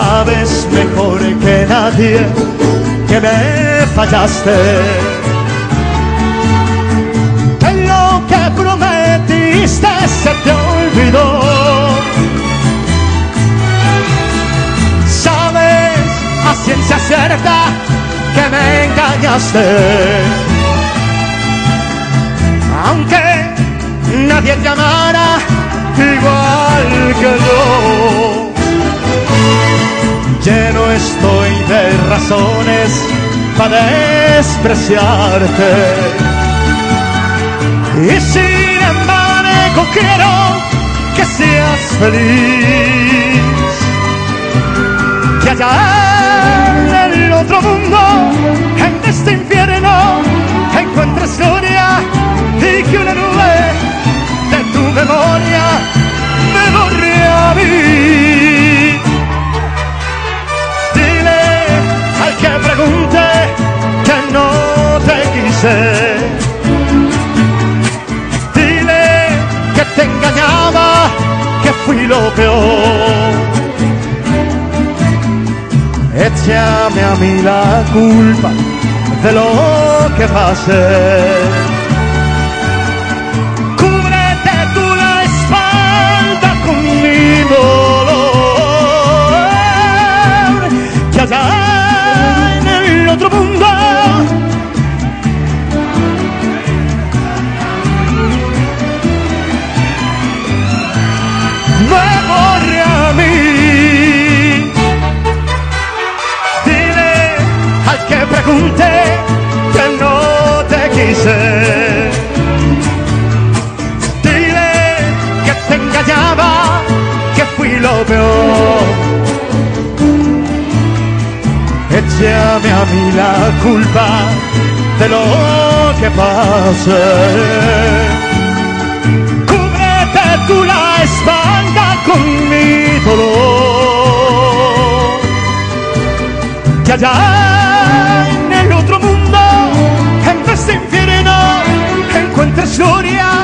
sabes mejor que nadie que me fallaste. Que lo que prometiste se te olvidó. Sabes a ciencia cierta que me engañaste. Aunque nadie te amara igual que yo, lleno estoy de razones para despreciarte. Y sin embargo quiero que seas feliz, que allá en el otro mundo, en este infierno, encuentres gloria y que una nube de tu memoria me borre a mí. Dile al que pregunte que no te quise. Dile que te engañaba, que fui lo peor. Échame a mí la culpa de lo que pasé. Cúbrete tú la espalda con mi dolor, que allá en el otro mundo me borre a mí. Dile al que pregunte que no te quise. Dile que te engañaba, que fui lo peor. Échame a mí la culpa de lo que pasé. Cúbrete tú la espalda con mi dolor, que allá en el otro mundo, en este infierno, encuentres gloria